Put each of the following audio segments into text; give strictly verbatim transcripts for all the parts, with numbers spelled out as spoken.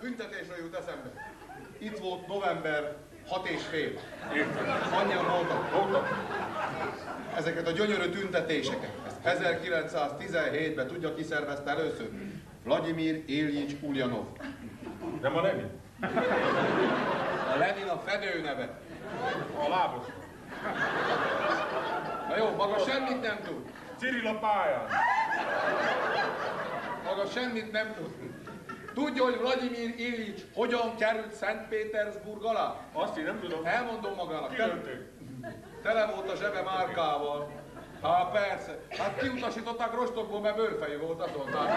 büntetésről jut eszembe. Itt volt november hat és fél. Annyian voltak. Ezeket a gyönyörű tüntetéseket. Ezt ezerkilencszáztizenhétben tudja, ki szervezte először? Vladimir Iljics Uljanov. Nem a Lenin? A Lenin a fedő neve. A lábos. Na jó, maga semmit nem tud. Cirill a pályán. Maga semmit nem tud. Tudja, hogy Vladimir Iljics hogyan került Szentpétersburg alá? Azt én nem tudom. Elmondom magának. Kilőtték. Tele volt a zsebe márkával. Há, persze. Hát kiutasították Rostokból, mert bőrfejű volt, azt mondták.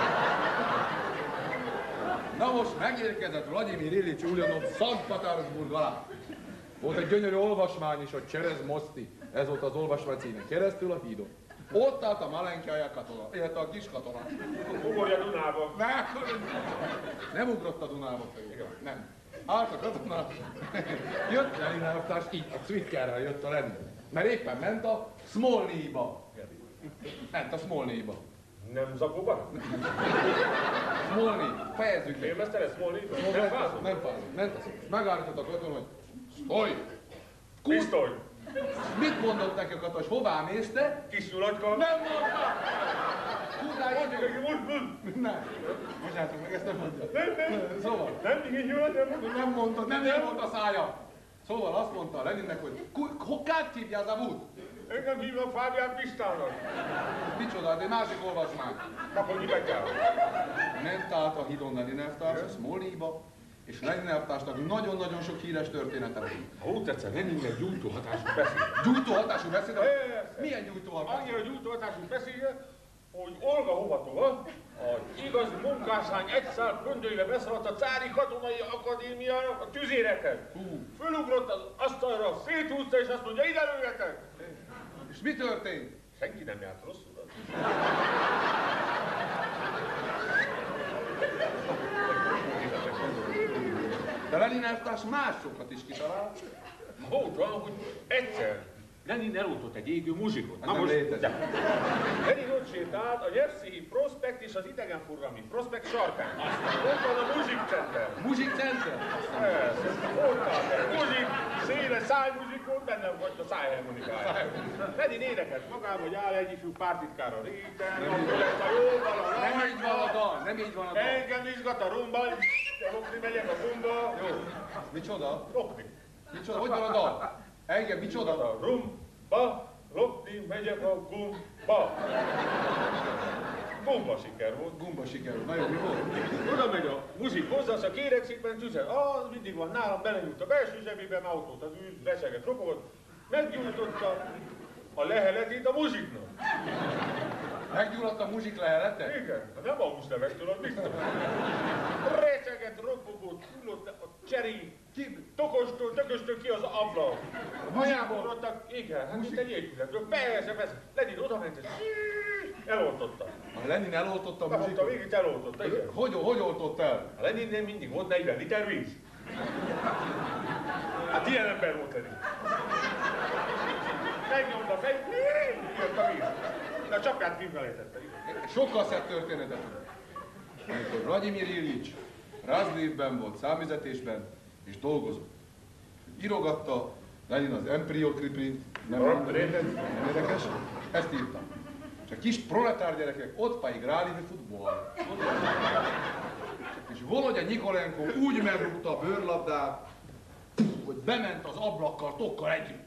Na most megérkezett Vladimir Iljics Uljanov Szentpétersburg alá. Volt egy gyönyörű olvasmány is, hogy Cserez Moszti. Ez volt az olvasmány címe. Keresztül a hídon. Ott állt a malenkája katona, illetve a kis katona. Ugorja Dunába. Nem, nem ugrott a Dunába felé. Nem. Állt a katona. Jött Lenin elvtárs, így a Cvikkerrel jött a Lenin. Mert éppen ment a Smolnyba. Ment a Smolnyba. Nem Zakóban? Smolny, fejezzük be. Félmeztere Smolny? Nem fázott? Nem fázott. Ment a szó. Megállított a katona, hogy szólj! Pisztoly! Mit mondott neki a katona, hogy hová mész te? Kis nyuladka? Nem mondta! Tudnál, Mondjuk neki, mondd, mondd! Nem. Bocsánat, meg ezt nem mondja. Nem, nem. Szóval. Nem, igen, nyulat, nem mondod. Nem mondta, nem nem mondta a szája. Szóval azt mondta a Leninnek, hogy kát hívja az abút? Engem hívnak Fábián Pistának. Micsoda, de egy másik olvasmány. Kapolni be kell. Ment át a hídon Lenin elvtárs, a Smolnyba, és Lenin elvtársnak nagyon-nagyon sok híres története volt. Ha úgy tetszett, Leninnek gyújtó hatású beszél. Gyújtó hatású beszéd? Persze. Milyen gyújtó hatású? Annyira gyújtó hatású beszélje, hogy Olga Hovatova, az igaz munkáslány egy szál pöndőjébe beszaladt a Cári Katonai Akadémiának a tüzérekhez. Fölugrott az asztalra, széthúzta és azt mondja, ide lőjetek! És mi történt? Senki nem járt rosszul. De Lenin elvtárs másokat is kitalált. Volt van, hogy egyszer Lenin eloltott egy égő muzsikot. Ez nem létezik. Lenin ott sétált a Nyerszéhi Prospekt és az Idegenforgalmi Prospekt sarkán. Ott van a Muzsik Center. Muzsik Center? Persze, ott állt egy muzsik, széles szájmuzsikon, benne volt a szájharmonikája. Lenin énekelt magába, hogy áll egy ifjú pártitkár a réten, akkor lesz a jóval, a Nem így van a dal, nem így van a dal. engem izgat a rumba, lopni megyek a gumba. Jó. Micsoda? Lopni. Micsoda? Hogy van a dal? Engem micsoda? A rumba, lopni megyek a gumba. Gumba siker volt. Gumba sikerül. Na jó, mi volt? Oda megy a muzsik hozzá, azt a kérek szépen tüzet. Az mindig van nálam, belenyújt a belső zsebében, autót az űz, reseget, ropogott. Meggyújtotta a leheletét a muzsiknak. Meggyulladt a muzsik lehelete? Igen, nem a húslevestől, az biztos. Reseget, ropogott, hullott a cseri. Ki? Tokostól, tököstől ki az ablak. Hajából? Maradtak, igen, hát mint egy épületről. Persze, persze. Lenin oda ment, és eloltotta. A Lenin eloltotta a Kapott a muzsikot? végét, eloltotta, igen. Hogy, hogy oltott el? A Leninnél mindig volt negyven liter víz. Hát ilyen ember volt Lenin. Megnyomta a fej, jött a víz. De a csapkát kifelejtette. Sokkal szebb történetet. Amikor Vladimir Iljics Razlivben volt számüzetésben, és dolgozott. Írogatta Lenin az Empryokriprit, nem, nem, nem érdekes, ezt írta. És a kis proletár gyerekek ott pedig rálévő futball. És Volodya Nyikolenko úgy megrúgta a bőrlabdát, hogy bement az ablakkal, tokkal együtt.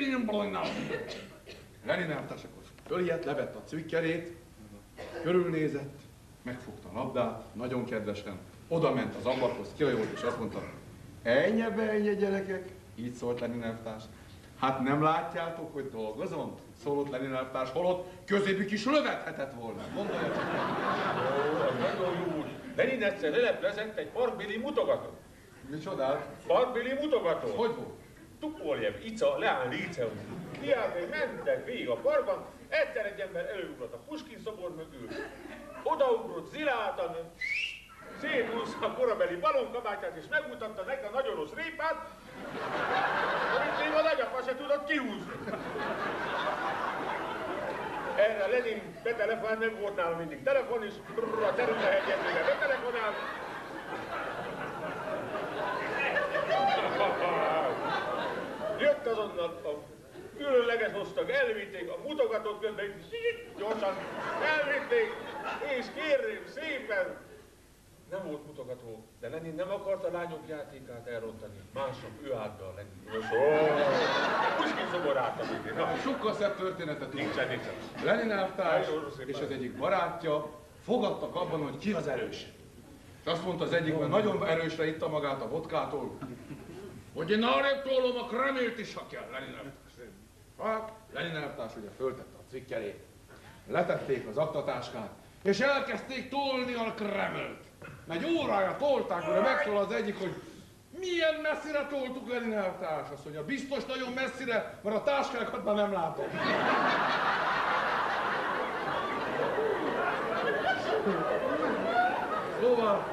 Lenin elvtárs akkor fölijedt, levette a cvikkerét, körülnézett, megfogta a labdát, nagyon kedvesen, oda ment az ablakhoz, kihajolt és azt mondta, ennyi be, ennyi gyerekek, így szólt Lenin elvtárs. Hát nem látjátok, hogy dolgozom? Szólott Lenin elvtárs, holott közébük is lövethetett volna. Gondolja csak. Ó, az nagyon jó úgy. Lenin egyszer leleplezett egy parkbéli mutogatót. Micsodát? Parkbéli mutogató. Hogy volt? Tupoljev, Ica, Leán Líceum. Hiába mentek végig a parkban, egyszer egy ember előugrott a Puskin szobor mögül. Odaugrott ziláltan, széthúzta a korabeli balonkabátját és megmutatta neki a nagy orosz répát, amit még a nagyapa se tudott kihúzni. Erre Lenin betelefonál, nem volt nála mindig telefon, és brrr, a területegyezményre betelefonál. a, a különleges hoztak, elvitték, a mutogatót közben gyorsan elvitték, és kérném szépen, nem volt mutogató, de Lenin nem akart a lányok játékát elrontani. Másnap ő állt be a Lenin. Puskin szoborát a Sokkal szebb történetet tudunk. Nincsen, nincsen. Lenin elvtárs és az egyik barátja fogadtak abban, hogy ki az erős. És azt mondta az egyik, mert nagyon erősre itta magát a vodkától, hogy én arrébb tolom a Kremlt is, ha kell, Lenin elvtárs. Hát, Lenin elvtárs ugye föltette a cikkerét, letették az aktatáskát, és elkezdték tolni a Kremlt. Egy órája tolták, mire megszól az egyik, hogy milyen messzire toltuk Lenin elvtárs. Azt mondja, biztos nagyon messzire, mert a táskákat már nem látom. Szóval,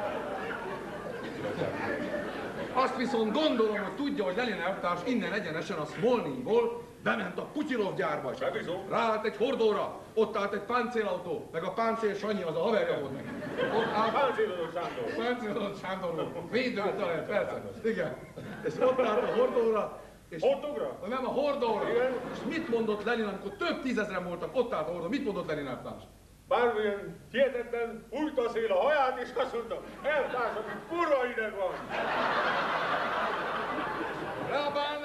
azt viszont gondolom, hogy tudja, hogy Lenin elvtárs innen egyenesen a Smolnyból bement a Putyilov gyárba, és ráállt egy hordóra, ott állt egy páncélautó, meg a páncél Sanyi, az a haverja volt neki. Ott állt... Páncélodott Sándor. Páncélodott Sándor volt. Védő talán, persze. Igen. És ott állt a hordóra, és... Hordóra? Nem, a hordóra. Igen. És mit mondott Lenin, amikor több tízezren voltak, ott állt a hordó, mit mondott Lenin elvtárs? Bármilyen hihetetlen fújta a szél a haját, és azt mondta, elvtársam, kurva ideg van! Rabán